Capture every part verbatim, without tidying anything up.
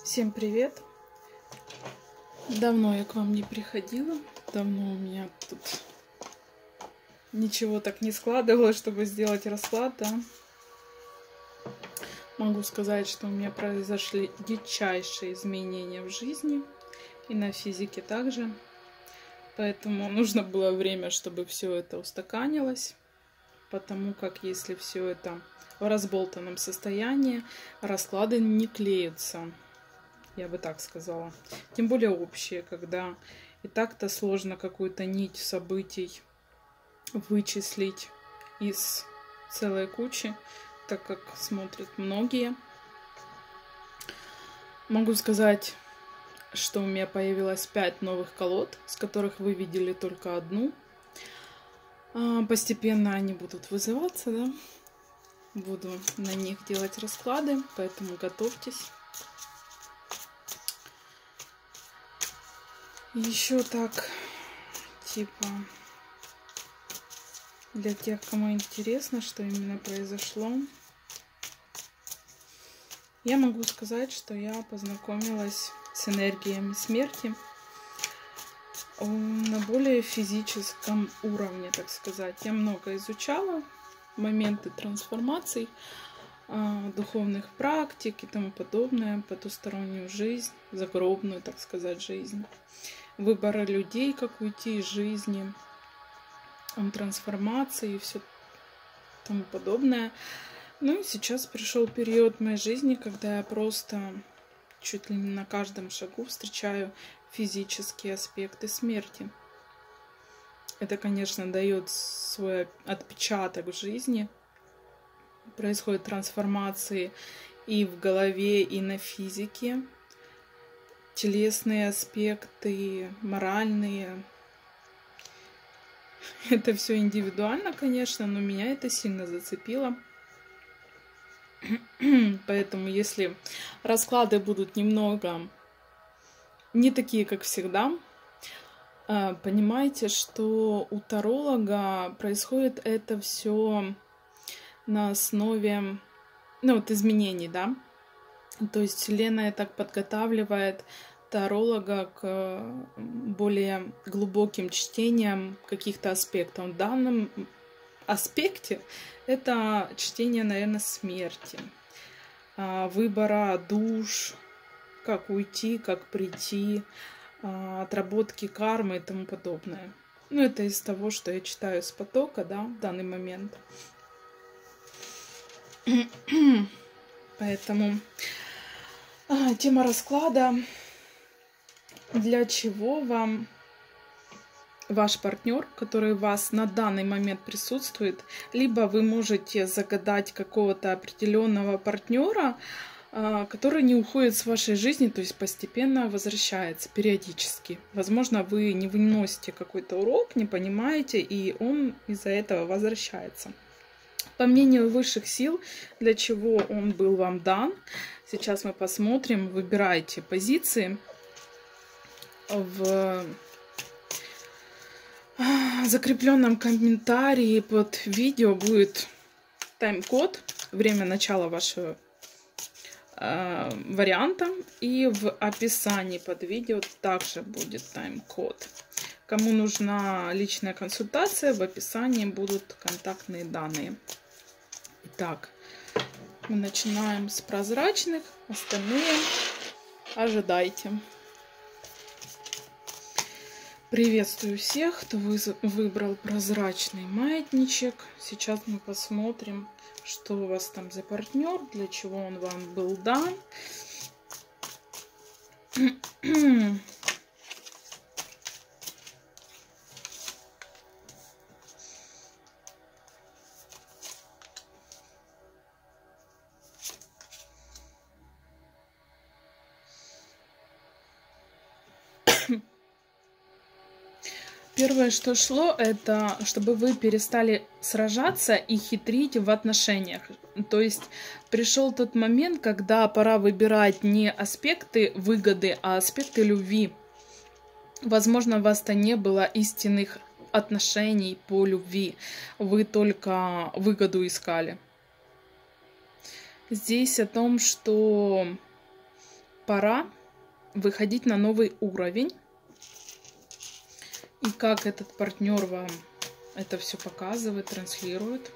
Всем привет! Давно я к вам не приходила, давно у меня тут ничего так не складывалось, чтобы сделать расклад, да. Могу сказать, что у меня произошли дичайшие изменения в жизни и на физике также, поэтому нужно было время, чтобы все это устаканилось, потому как если все это в разболтанном состоянии, расклады не клеятся. Я бы так сказала. Тем более общие, когда и так-то сложно какую-то нить событий вычислить из целой кучи, так как смотрят многие. Могу сказать, что у меня появилось пять новых колод, с которых вы видели только одну. Постепенно они будут вызываться, да. Буду на них делать расклады, поэтому готовьтесь. Еще так, типа, для тех, кому интересно, что именно произошло, я могу сказать, что я познакомилась с энергиями смерти на более физическом уровне, так сказать. Я много изучала моменты трансформаций, духовных практик и тому подобное, потустороннюю жизнь, загробную, так сказать, жизнь. Выбора людей, как уйти из жизни, трансформации и все тому подобное. Ну и сейчас пришел период моей жизни, когда я просто чуть ли не на каждом шагу встречаю физические аспекты смерти. Это, конечно, дает свой отпечаток в жизни. Происходят трансформации и в голове, и на физике. Телесные аспекты, моральные. Это все индивидуально, конечно, но меня это сильно зацепило. Поэтому, если расклады будут немного не такие, как всегда, понимайте, что у таролога происходит это все на основе, ну, вот изменений, да. То есть Вселенная так подготавливает таролога к более глубоким чтениям каких-то аспектов. В данном аспекте это чтение, наверное, смерти, выбора душ, как уйти, как прийти, отработки кармы и тому подобное. Ну, это из того, что я читаю с потока, да, в данный момент. Поэтому а, тема расклада: для чего вам ваш партнер, который у вас на данный момент присутствует, либо вы можете загадать какого-то определенного партнера, а, который не уходит с вашей жизни, то есть постепенно возвращается периодически. Возможно, вы не выносите какой-то урок, не понимаете, и он из-за этого возвращается. По мнению высших сил, для чего он был вам дан, сейчас мы посмотрим. Выбирайте позиции. В закрепленном комментарии под видео будет тайм-код, время начала вашего э, варианта. И в описании под видео также будет тайм-код. Кому нужна личная консультация, в описании будут контактные данные. Итак, мы начинаем с прозрачных, остальные ожидайте. Приветствую всех, кто выбрал прозрачный маятничек. Сейчас мы посмотрим, что у вас там за партнер, для чего он вам был дан. Первое, что шло, это чтобы вы перестали сражаться и хитрить в отношениях. То есть пришел тот момент, когда пора выбирать не аспекты выгоды, а аспекты любви. Возможно, у вас-то не было истинных отношений по любви. Вы только выгоду искали. Здесь о том, что пора выходить на новый уровень. И как этот партнер вам это все показывает, транслирует.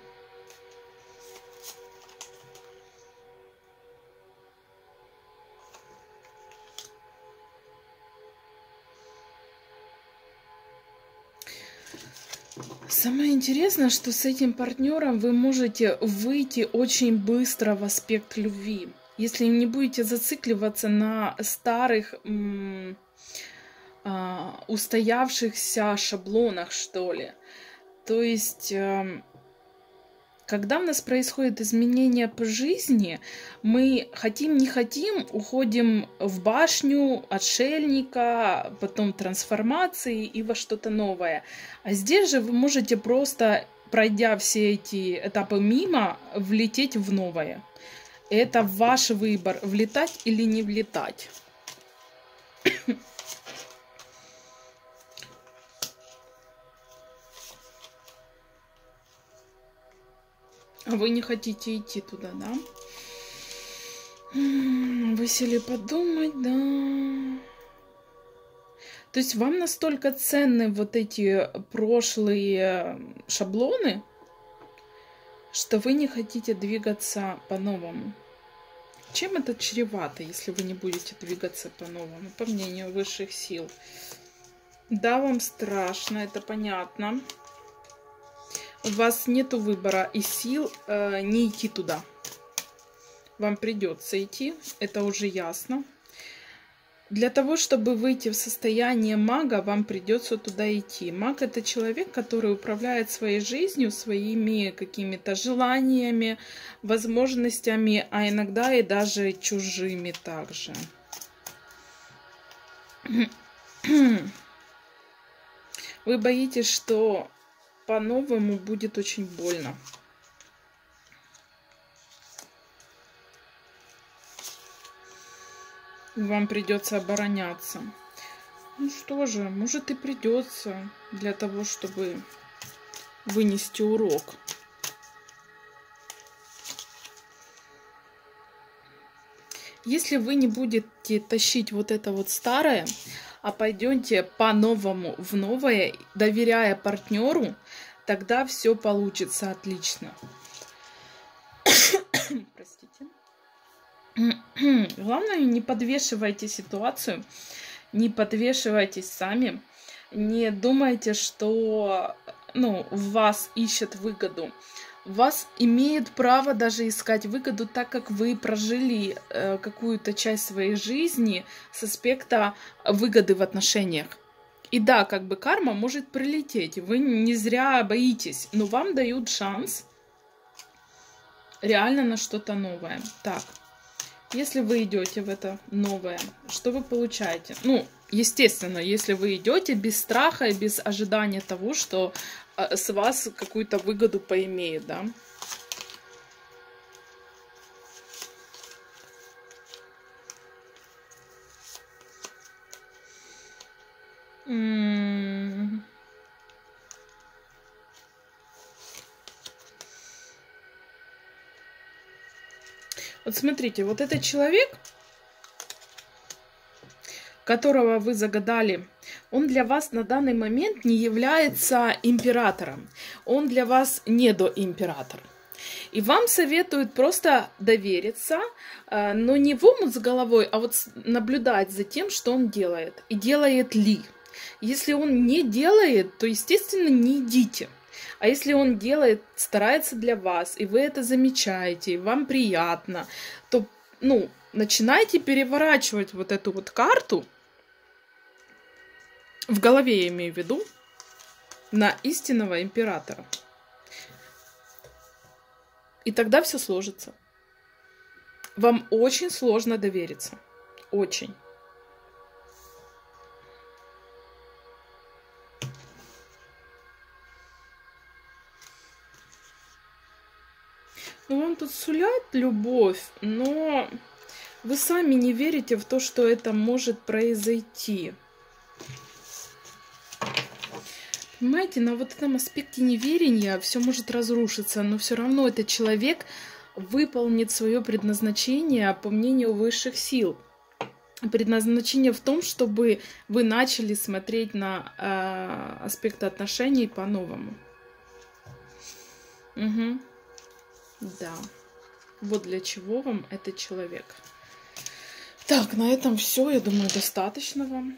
Самое интересное, что с этим партнером вы можете выйти очень быстро в аспект любви, если не будете зацикливаться на старых м, а, устоявшихся шаблонах, что ли. То есть, э, когда у нас происходит изменение по жизни, мы хотим не хотим, уходим в башню отшельника, потом трансформации и во что-то новое. А здесь же вы можете просто, пройдя все эти этапы мимо, влететь в новое. Это ваш выбор, влетать или не влетать. А вы не хотите идти туда, да? Вы сели подумать, да. То есть вам настолько ценны вот эти прошлые шаблоны, что вы не хотите двигаться по-новому. Чем это чревато, если вы не будете двигаться по-новому, по мнению высших сил? Да, вам страшно, это понятно. У вас нет выбора и сил э, не идти туда. Вам придется идти, это уже ясно. Для того, чтобы выйти в состояние мага, вам придется туда идти. Маг — это человек, который управляет своей жизнью, своими какими-то желаниями, возможностями, а иногда и даже чужими также. Вы боитесь, что по-новому будет очень больно. Вам придется обороняться. Ну что же, может и придется для того, чтобы вынести урок. Если вы не будете тащить вот это вот старое, а пойдете по-новому в новое, доверяя партнеру, тогда все получится отлично. Простите. Главное, не подвешивайте ситуацию, не подвешивайтесь сами, не думайте, что ну, в вас ищет выгоду. Вас имеет право даже искать выгоду, так как вы прожили э, какую-то часть своей жизни с аспекта выгоды в отношениях. И да, как бы карма может прилететь, вы не зря боитесь, но вам дают шанс реально на что-то новое. Так, если вы идете в это новое, что вы получаете? Ну, естественно, если вы идете без страха и без ожидания того, что э, с вас какую-то выгоду поимеет, да? М-м- Вот смотрите, вот этот человек, которого вы загадали, он для вас на данный момент не является императором. Он для вас недоимператор. И вам советуют просто довериться, но не в омут с головой, а вот наблюдать за тем, что он делает. И делает ли. Если он не делает, то, естественно, не идите. А если он делает, старается для вас, и вы это замечаете, и вам приятно, то, ну, начинайте переворачивать вот эту вот карту, в голове я имею в виду, на истинного императора. И тогда все сложится. Вам очень сложно довериться. Очень. Ну, вам тут сулят любовь, но вы сами не верите в то, что это может произойти. Понимаете, на вот этом аспекте неверия все может разрушиться, но все равно этот человек выполнит свое предназначение по мнению высших сил. Предназначение в том, чтобы вы начали смотреть на э, аспекты отношений по-новому. Угу. Да. Вот для чего вам этот человек. Так, на этом все. Я думаю, достаточно вам.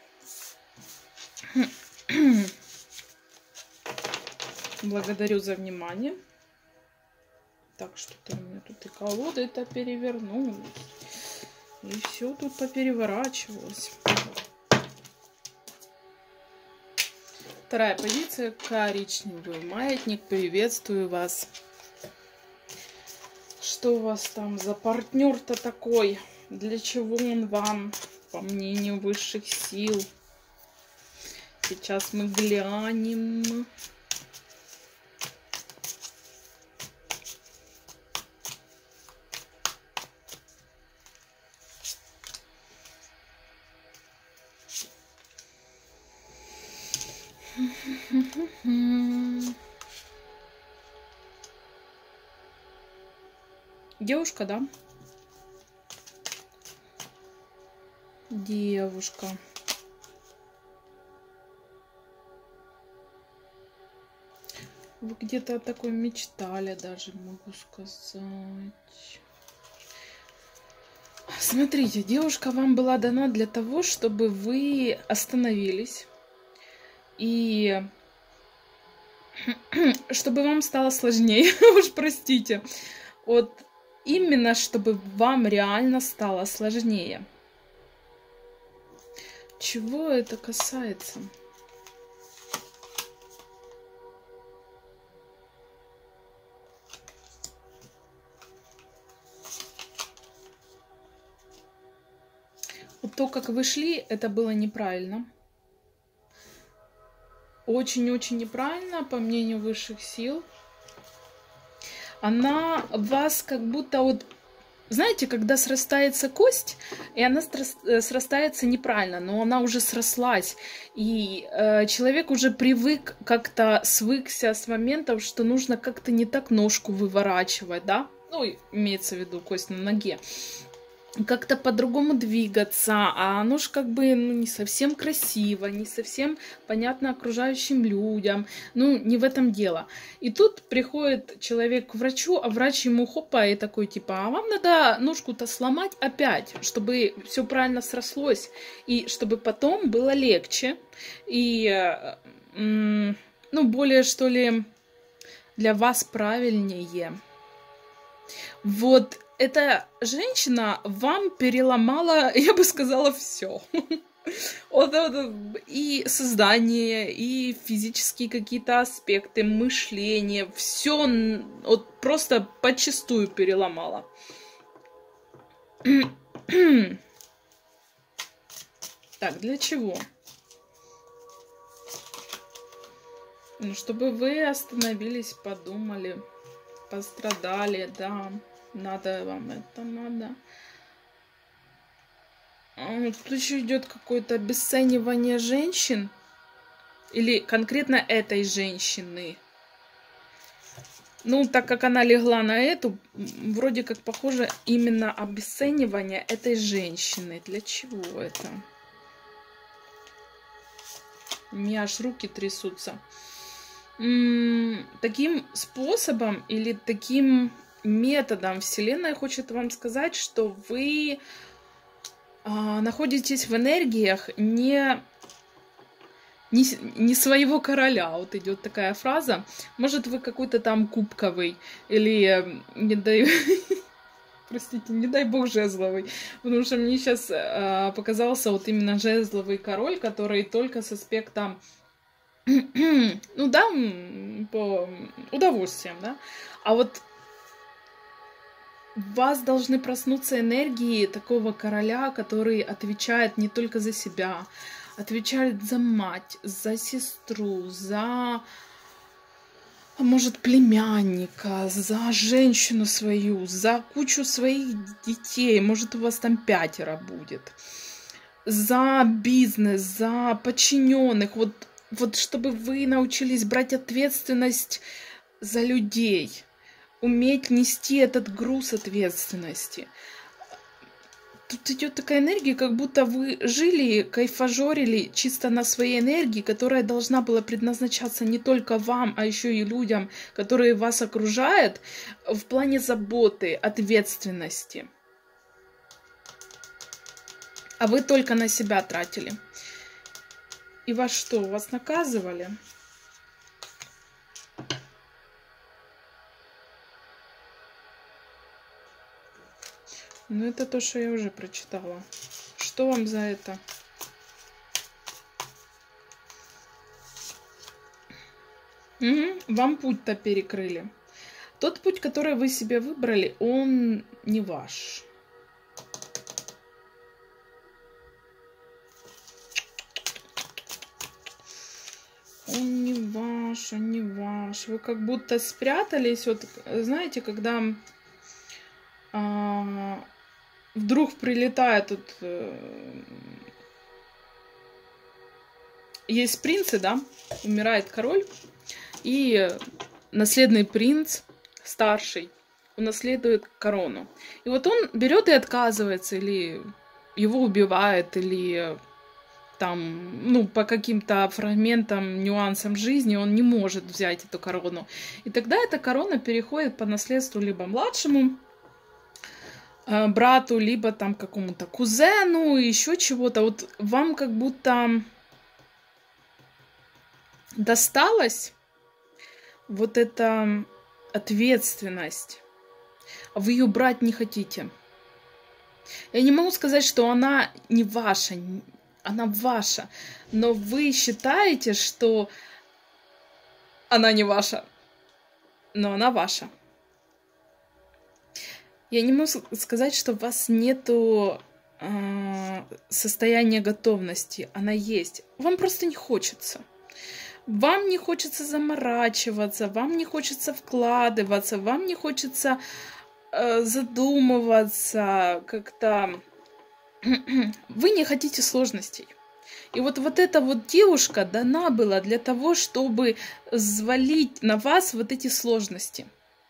Благодарю за внимание. Так, что-то у меня тут и колоды-то перевернулись. И все тут попереворачивалось. Вторая позиция. Коричневый маятник. Приветствую вас. Что у вас там за партнер-то такой? Для чего он вам, по мнению высших сил? Сейчас мы глянем. Девушка, да? Девушка. Вы где-то о такой мечтали, даже могу сказать. Смотрите, девушка вам была дана для того, чтобы вы остановились. И чтобы вам стало сложнее, уж простите. Вот именно, чтобы вам реально стало сложнее. Чего это касается? Вот то, как вы шли, это было неправильно. Очень-очень неправильно, по мнению высших сил. Она вас как будто вот... Знаете, когда срастается кость, и она срастается неправильно, но она уже срослась. И э, человек уже привык, как-то свыкся с моментом, что нужно как-то не так ножку выворачивать, да? Ну, имеется в виду кость на ноге. Как-то по-другому двигаться, а оно ж как бы ну, не совсем красиво, не совсем понятно окружающим людям, ну не в этом дело. И тут приходит человек к врачу, а врач ему хопа и такой типа, а вам надо ножку-то сломать опять, чтобы все правильно срослось, и чтобы потом было легче, и ну более что ли для вас правильнее. Вот. Эта женщина вам переломала, я бы сказала, все. И создание, и физические какие-то аспекты, мышление, все вот просто подчистую переломала. Так, для чего? Ну, чтобы вы остановились, подумали, пострадали, да. Надо вам это, надо. Тут еще идет какое-то обесценивание женщин. Или конкретно этой женщины. Ну, так как она легла на эту, вроде как похоже именно обесценивание этой женщины. Для чего это? У меня аж руки трясутся. М-м, таким способом или таким... методом Вселенная хочет вам сказать, что вы а, находитесь в энергиях не, не, не своего короля. Вот идет такая фраза. Может, вы какой-то там кубковый или, не дай, простите, не дай бог жезловый. Потому что мне сейчас а, показался вот именно жезловый король, который только с аспекта, ну да, по удовольствиям, да. А вот в вас должны проснуться энергии такого короля, который отвечает не только за себя, отвечает за мать, за сестру, за, может, племянника, за женщину свою, за кучу своих детей, может, у вас там пятеро будет, за бизнес, за подчиненных, вот, вот чтобы вы научились брать ответственность за людей. Уметь нести этот груз ответственности. Тут идет такая энергия, как будто вы жили, кайфажорили чисто на своей энергии, которая должна была предназначаться не только вам, а еще и людям, которые вас окружают, в плане заботы, ответственности. А вы только на себя тратили. И вас что, вас наказывали? Ну, это то, что я уже прочитала. Что вам за это? Угу. Вам путь-то перекрыли. Тот путь, который вы себе выбрали, он не ваш. Он не ваш, он не ваш. Вы как будто спрятались. Вот, знаете, когда... А, вдруг прилетает тут... Э, есть принцы, да? Умирает король. И наследный принц, старший, унаследует корону. И вот он берет и отказывается, или его убивает, или там, ну, по каким-то фрагментам, нюансам жизни он не может взять эту корону. И тогда эта корона переходит по наследству либо младшему брату, либо там какому-то кузену, еще чего-то. Вот вам как будто досталась вот эта ответственность, а вы ее брать не хотите. Я не могу сказать, что она не ваша, она ваша, но вы считаете, что она не ваша, но она ваша. Я не могу сказать, что у вас нету э, состояния готовности. Она есть. Вам просто не хочется. Вам не хочется заморачиваться, вам не хочется вкладываться, вам не хочется э, задумываться как-то. Вы не хотите сложностей. И вот, вот эта вот девушка дана была для того, чтобы взвалить на вас вот эти сложности.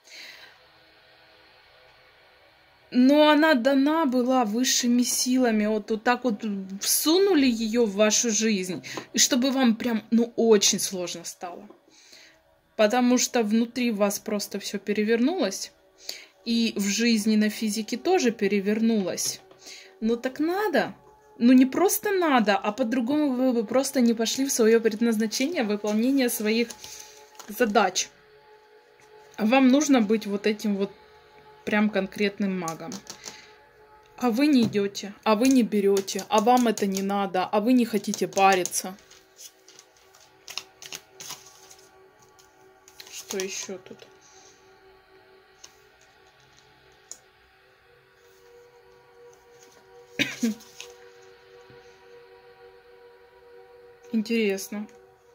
Но она дана была высшими силами, вот, вот так вот всунули ее в вашу жизнь, и чтобы вам прям, ну, очень сложно стало. Потому что внутри вас просто все перевернулось, и в жизни на физике тоже перевернулось. Ну так надо, ну не просто надо, а по-другому вы бы просто не пошли в свое предназначение, выполнение своих задач. А вам нужно быть вот этим вот прям конкретным магом. А вы не идете, а вы не берете, а вам это не надо, а вы не хотите париться. Что еще тут? Интересно.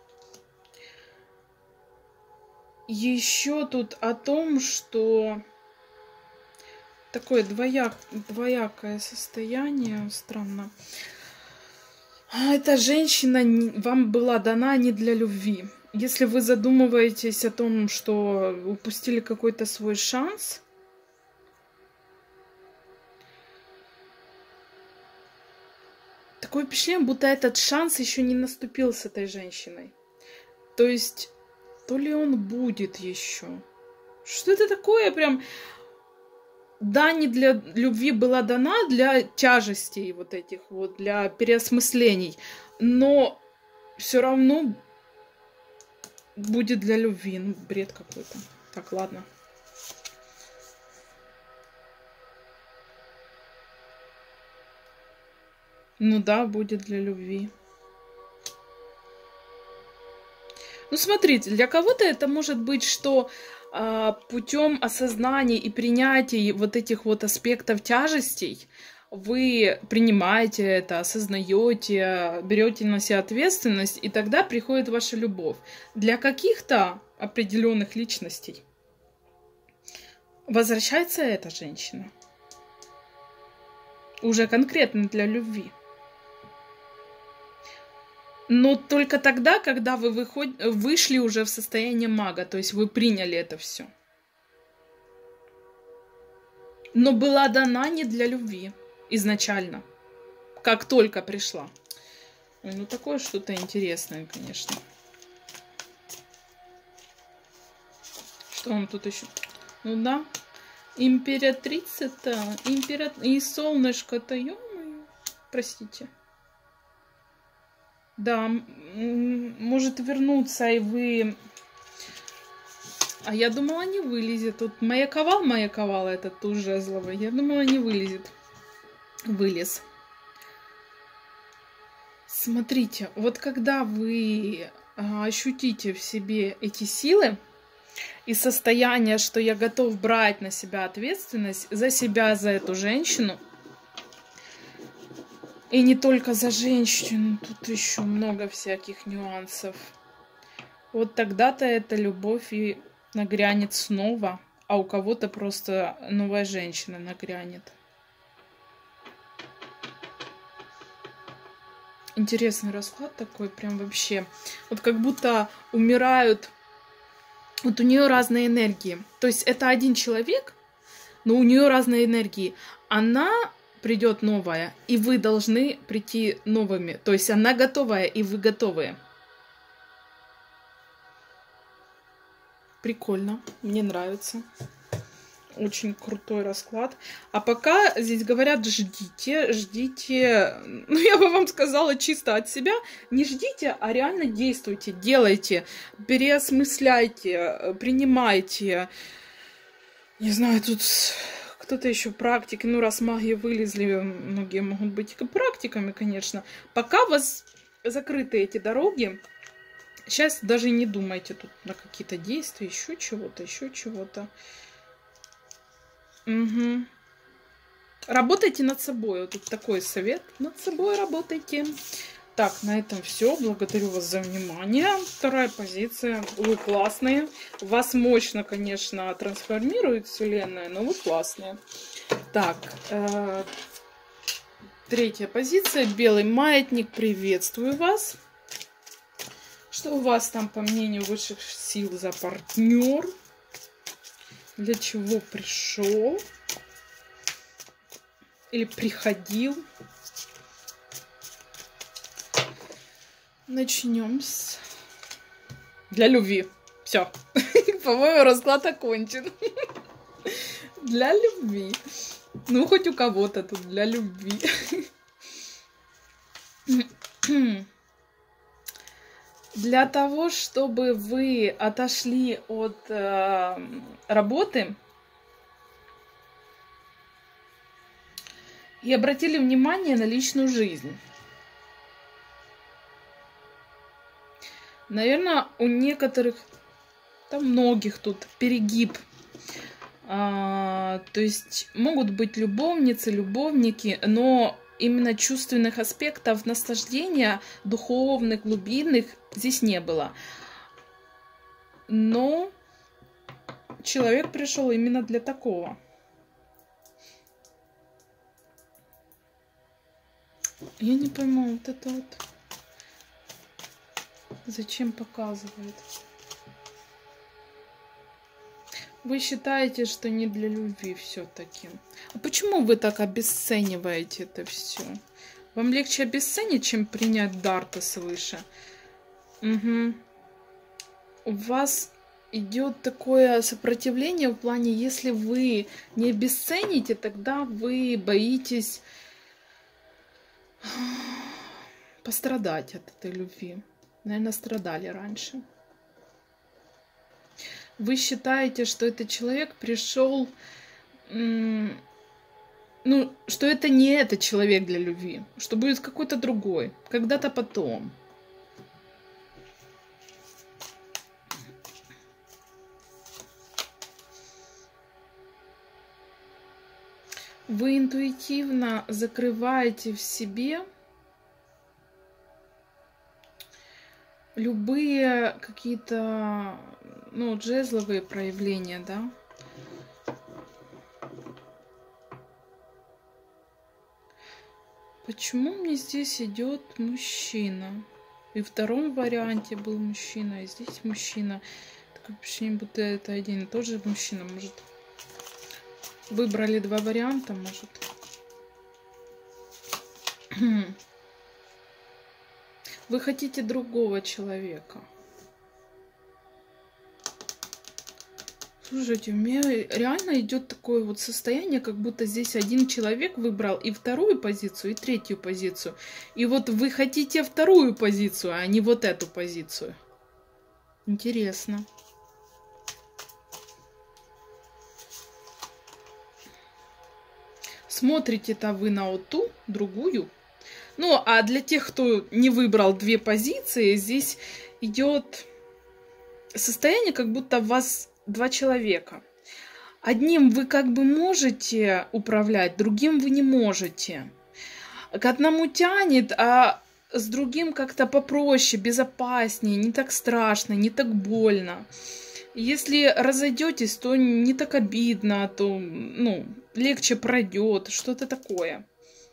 Еще тут о том, что такое двояк, двоякое состояние, странно. Эта женщина вам была дана не для любви. Если вы задумываетесь о том, что упустили какой-то свой шанс, такое впечатление, будто этот шанс еще не наступил с этой женщиной. То есть, то ли он будет еще. Что это такое прям... Да, не для любви была дана, для тяжестей вот этих вот, для переосмыслений. Но все равно будет для любви. Ну, бред какой-то. Так, ладно. Ну да, будет для любви. Ну, смотрите, для кого-то это может быть, что э, путем осознания и принятия вот этих вот аспектов тяжестей вы принимаете это, осознаете, берете на себя ответственность, и тогда приходит ваша любовь. Для каких-то определенных личностей возвращается эта женщина. Уже конкретно для любви. Но только тогда, когда вы выход... вышли уже в состояние мага, то есть вы приняли это все. Но была дана не для любви. изначально, как только пришла. Ой, ну такое что-то интересное, конечно. Что он тут еще? Ну да, императрица-то, импера... и солнышко-то, ё-моё, простите. Да, может вернуться, и вы... А я думала, не вылезет. Тут маяковал, маяковал этот туз жезловый. Я думала, не вылезет. Вылез. Смотрите, вот когда вы ощутите в себе эти силы и состояние, что я готов брать на себя ответственность за себя, за эту женщину, и не только за женщину, тут еще много всяких нюансов. Вот тогда-то эта любовь и нагрянет снова, а у кого-то просто новая женщина нагрянет. Интересный расклад такой, прям вообще. Вот как будто умирают, вот у нее разные энергии. То есть это один человек, но у нее разные энергии. Она придет новая, и вы должны прийти новыми. То есть она готовая, и вы готовые. Прикольно, мне нравится. Очень крутой расклад. А пока здесь говорят, ждите, ждите. Ну, я бы вам сказала чисто от себя. Не ждите, а реально действуйте, делайте, переосмысляйте, принимайте. Не знаю, тут кто-то еще практик. Ну, раз маги вылезли, многие могут быть и практиками, конечно. Пока у вас закрыты эти дороги, сейчас даже не думайте тут на какие-то действия, еще чего-то, еще чего-то. Угу. Работайте над собой. Вот тут такой совет. Над собой работайте. Так, на этом все. Благодарю вас за внимание. Вторая позиция. Вы классные. Вас мощно, конечно, трансформирует Вселенная, но вы классные. Так, э, третья позиция. Белый маятник. Приветствую вас. Что у вас там, по мнению высших сил, за партнер? Для чего пришел? Или приходил? Начнем с... Для любви. Все. По-моему, расклад окончен. Для любви. Ну, хоть у кого-то тут для любви. Для того, чтобы вы отошли от э, работы и обратили внимание на личную жизнь. Наверное, у некоторых, там многих тут перегиб. А, то есть могут быть любовницы, любовники, но именно чувственных аспектов наслаждения, духовных, глубинных, здесь не было. Но человек пришел именно для такого. Я не пойму, вот это вот зачем показывает. Вы считаете, что не для любви все-таки. А почему вы так обесцениваете это все? Вам легче обесценить, чем принять дар-то свыше? Угу. У вас идет такое сопротивление в плане, если вы не обесцените, тогда вы боитесь пострадать от этой любви. Наверное, страдали раньше. Вы считаете, что этот человек пришел, ну, что это не этот человек для любви, что будет какой-то другой, когда-то потом. Вы интуитивно закрываете в себе любые какие-то, ну, жезловые проявления, да? Почему мне здесь идет мужчина? И в втором варианте был мужчина, и здесь мужчина. Такое ощущение, будто это один и тот же мужчина. Может, выбрали два варианта, может. Вы хотите другого человека. Слушайте, у меня реально идет такое вот состояние, как будто здесь один человек выбрал и вторую позицию, и третью позицию. И вот вы хотите вторую позицию, а не вот эту позицию. Интересно. Смотрите-то вы на вот ту, другую. Ну, а для тех, кто не выбрал две позиции, здесь идет состояние, как будто у вас два человека. Одним вы как бы можете управлять, другим вы не можете. К одному тянет, а с другим как-то попроще, безопаснее, не так страшно, не так больно. Если разойдетесь, то не так обидно, то, ну, легче пройдет, что-то такое.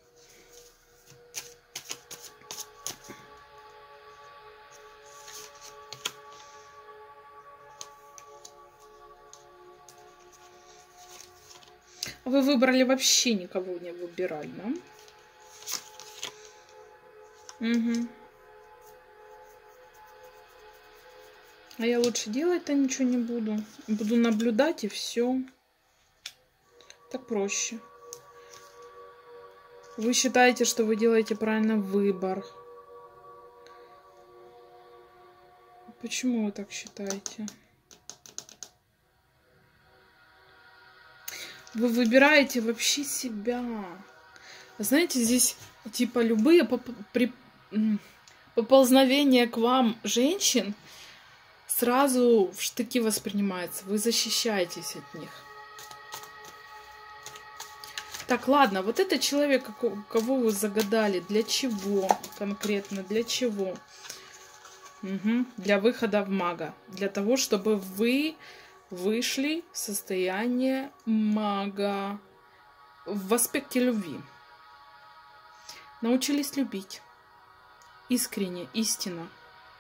Вы выбрали вообще никого не выбирали, да? Угу. А я лучше делать-то ничего не буду. Буду наблюдать и все. Так проще. Вы считаете, что вы делаете правильно выбор. Почему вы так считаете? Вы выбираете вообще себя. Знаете, здесь типа любые поп при поползновения к вам женщин сразу в штыки воспринимаются. Вы защищаетесь от них. Так, ладно, вот этот человек, кого вы загадали, для чего конкретно, для чего? Угу. Для выхода в мага. Для того, чтобы вы вышли в состояние мага в аспекте любви. Научились любить. Искренне, истинно.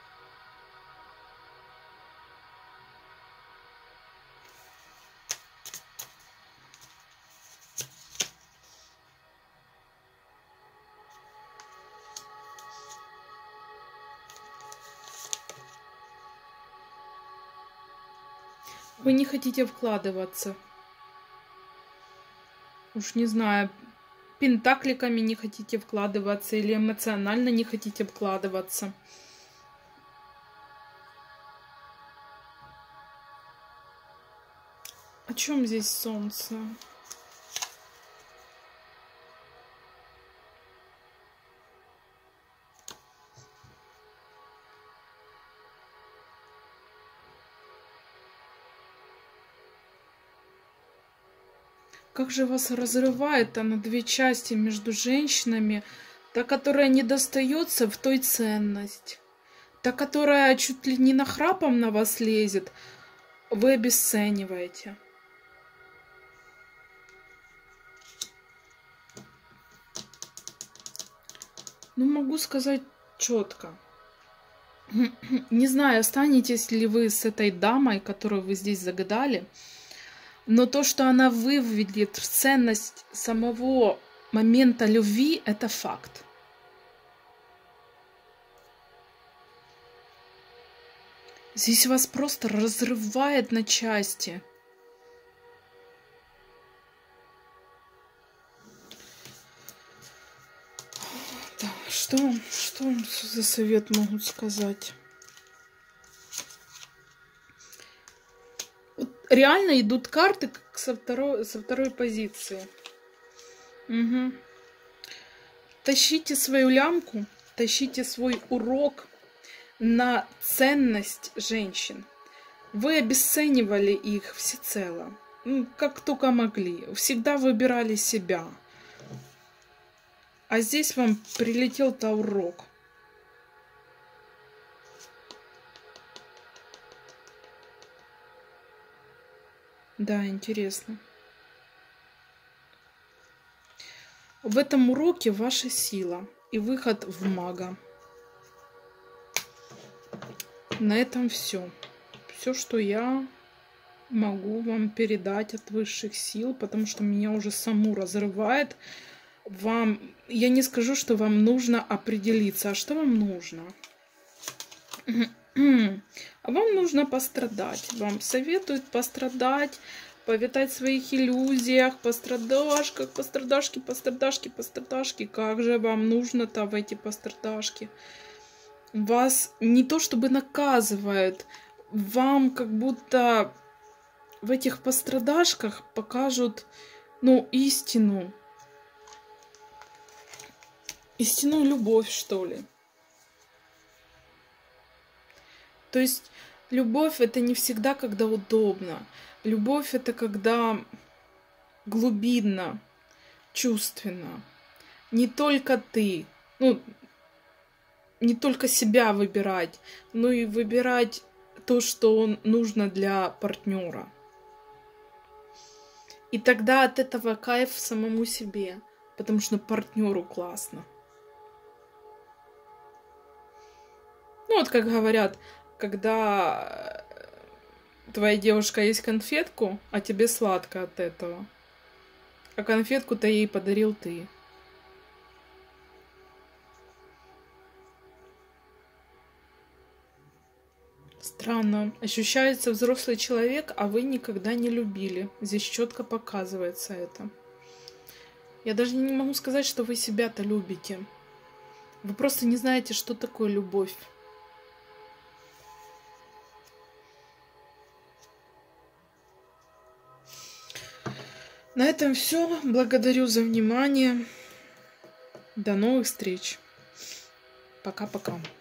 Вы не хотите вкладываться. Уж не знаю, пентакликами не хотите вкладываться или эмоционально не хотите вкладываться. О чем здесь солнце? Как же вас разрывает-то на две части между женщинами, та, которая не достается в той ценность, та, которая чуть ли не нахрапом на вас лезет, вы обесцениваете. Ну, могу сказать четко. Не знаю, останетесь ли вы с этой дамой, которую вы здесь загадали, но то, что она выведет в ценность самого момента любви, это факт. Здесь вас просто разрывает на части. Да, что, что вам за совет могут сказать? Реально идут карты как со второй, со второй позиции. Угу. Тащите свою лямку, тащите свой урок на ценность женщин. Вы обесценивали их всецело, ну, как только могли. Всегда выбирали себя. А здесь вам прилетел-то урок. Да, интересно. В этом уроке ваша сила и выход в мага. На этом все. Все, что я могу вам передать от высших сил, потому что меня уже саму разрывает. вам, я не скажу, что вам нужно определиться, а что вам нужно? А вам нужно пострадать. Вам советуют пострадать, повитать в своих иллюзиях, пострадашках, пострадашки, пострадашки, пострадашки. Как же вам нужно-то в эти пострадашки? Вас не то чтобы наказывают, вам как будто в этих пострадашках покажут, ну, истину. Истинную любовь, что ли. То есть любовь это не всегда, когда удобно. Любовь это когда глубинно, чувственно. Не только ты, ну, не только себя выбирать, но и выбирать то, что нужно для партнера. И тогда от этого кайф самому себе, потому что партнеру классно. Ну вот как говорят, когда твоя девушка есть конфетку, а тебе сладко от этого. А конфетку-то ей подарил ты. Странно. Ощущается взрослый человек, а вы никогда не любили. Здесь четко показывается это. Я даже не могу сказать, что вы себя-то любите. Вы просто не знаете, что такое любовь. На этом все. Благодарю за внимание. До новых встреч. Пока-пока.